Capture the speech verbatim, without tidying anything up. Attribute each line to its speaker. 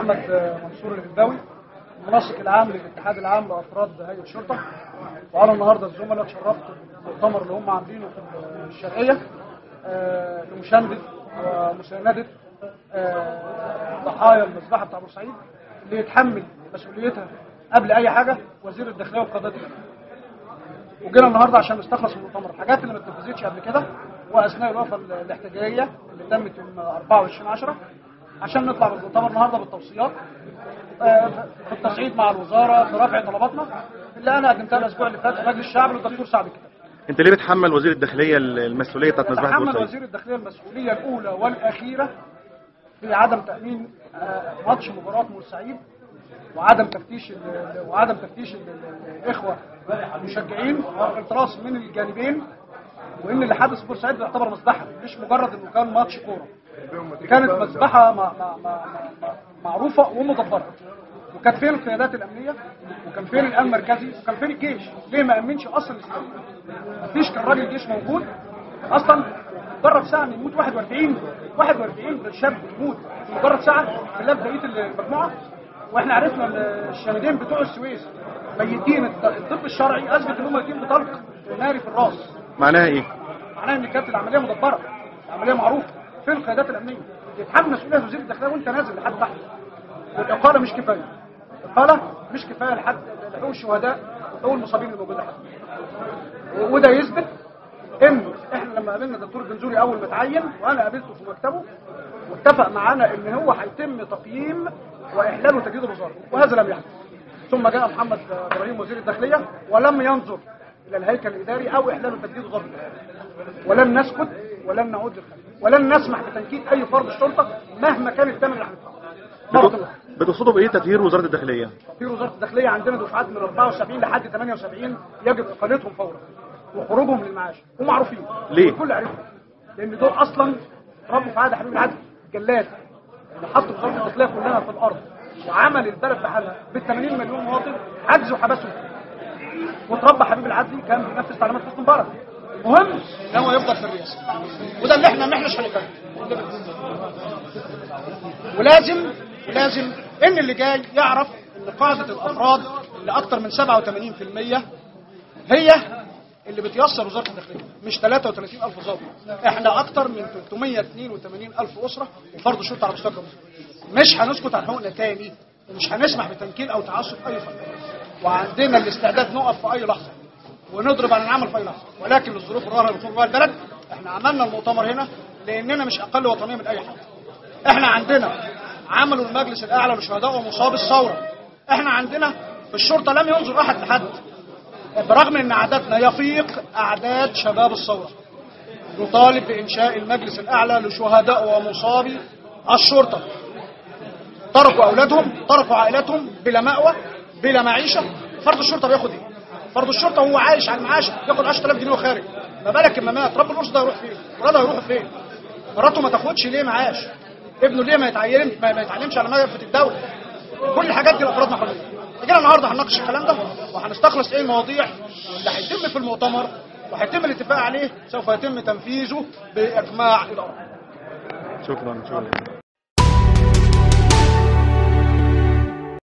Speaker 1: احمد منصور الهنداوي، المنسق العام للاتحاد العام لافراد هيئه الشرطه. وانا النهارده الزملاء اتشرفت بالمؤتمر اللي هم عاملينه في الشرقيه آه لمشاهده ومسانده آه ضحايا المذبحه بتاع بورسعيد، اللي يتحمل مسؤوليتها قبل اي حاجه وزير الداخليه وقيادته. وجينا النهارده عشان نستخلص من المؤتمر الحاجات اللي ما اتنفذتش قبل كده واثناء الوقفه الاحتجاجيه اللي تمت يوم أربعة وعشرين عشرة، عشان نطلع من المؤتمر النهارده بالتوصيات في التصعيد مع الوزاره في رفع طلباتنا اللي انا قدمتها الاسبوع اللي فات لمجلس الشعب للدكتور سعد الكتاب.
Speaker 2: انت ليه بتحمل وزير الداخليه المسؤوليه بتاعت مذبحه بورسعيد؟
Speaker 1: بتحمل وزير الداخليه المسؤوليه الاولى والاخيره في عدم تامين ماتش مباراه بورسعيد وعدم تفتيش وعدم تفتيش الاخوه المشجعين والتراص من الجانبين، وان اللي حدث في بورسعيد يعتبر مذبحه مش مجرد انه كان ماتش كوره. كانت مذبحه معروفه ومدبره. وكانت فين القيادات الامنيه؟ وكان فين الامن المركزي؟ وكان فين الجيش؟ ليه ما امنش اصلا الاسلام؟ مفيش. كان راجل جيش موجود اصلا. مجرد ساعه يموت واحد وأربعين واحد وأربعين شاب يموت في مجرد ساعه خلاف بقيه المجموعه. واحنا عرفنا الشهيدين بتوع السويس ميتين، الطب الشرعي اثبت ان هم ميتين بطلق ناري في الراس.
Speaker 2: معناها ايه؟
Speaker 1: معناها ان كانت العمليه مدبره، العمليه معروفه. فين القيادات الامنيه؟ يتحمل مسؤوليه وزير الداخليه وانت نازل لحد تحت. والاقاله مش كفايه، الاقاله مش كفايه لحد لحقوق الشهداء وحقوق المصابين اللي موجوده حد. وده يثبت ان احنا لما قابلنا الدكتور الجنزوري اول ما اتعين وانا قابلته في مكتبه واتفق معانا ان هو هيتم تقييم واحلال وتجديد الوزاره، وهذا لم يحدث. ثم جاء محمد ابراهيم وزير الداخليه ولم ينظر الى الهيكل الاداري او احلال وتجديد وزاره الداخليه. ولن نسكت ولن نعود للخلف ولن نسمح بتنكيل اي فرد الشرطه مهما كان الثمن اللي هندفعه.
Speaker 2: بتقصدوا بايه تطهير وزاره الداخليه؟
Speaker 1: تطهير وزاره الداخليه عندنا دفعات من أربعة وسبعين لحد ثمانية وسبعين يجب اقالتهم فورا وخروجهم للمعاش ومعروفين.
Speaker 2: ليه؟
Speaker 1: الكل عارفهم. لان دول اصلا ربوا في عهد حبيب العدل جلاد اللي حطوا وزاره الداخليه كلها في الارض وعمل البلد بحالها بال ثمانين مليون مواطن حجز وحبسهم. وتربى حبيب العدلي كان بينفذ تعليمات حسني مبارك. المهم ان هو يفضل في الرئاسه، وده اللي احنا ما احناش هنقبله. ولازم لازم ان اللي جاي يعرف ان قاعده الافراد اللي اكثر من سبعة وثمانين بالمئة هي اللي بتيسر وزاره الداخليه، مش ثلاثة وثلاثين ألف ضابط. احنا اكثر من ثلاثمئة واثنين وثمانين ألف اسره وفرد شرطه على مستوى الجمهوريه. مش هنسكت عن حقوقنا تاني ومش هنسمح بتنكيل او تعسف اي فرد. وعندنا الاستعداد نقف في اي لحظه ونضرب على العمل في اي لحظه، ولكن الظروف الراهنه اللي بتمر بها البلد احنا عملنا المؤتمر هنا لاننا مش اقل وطنيه من اي حد. احنا عندنا عملوا المجلس الاعلى للشهداء ومصاب الثوره. احنا عندنا في الشرطه لم ينظر احد لحد، برغم ان عددنا يفيق اعداد شباب الثوره. نطالب بانشاء المجلس الاعلى لشهداء ومصابي الشرطه. تركوا اولادهم، تركوا عائلاتهم بلا مأوى بلا معيشه. فرد الشرطه بياخد ايه؟ فرد الشرطه وهو عايش على المعاش ياخد عشرة آلاف جنيه وخارج. ما بالك اما مات؟ رب الاسره ده هيروح فين؟ ولاده هيروحوا فين؟ مراته ما تاخدش ليه معاش؟ ابنه ليه ما يتعين ما يتعلمش على مجلس الدوله؟ كل الحاجات دي الافراد محرومين. جينا النهارده هنناقش الكلام ده وهنستخلص ايه المواضيع اللي هيتم في المؤتمر وهيتم الاتفاق عليه. سوف يتم تنفيذه باجماع الارض.
Speaker 2: شكرا شكرا.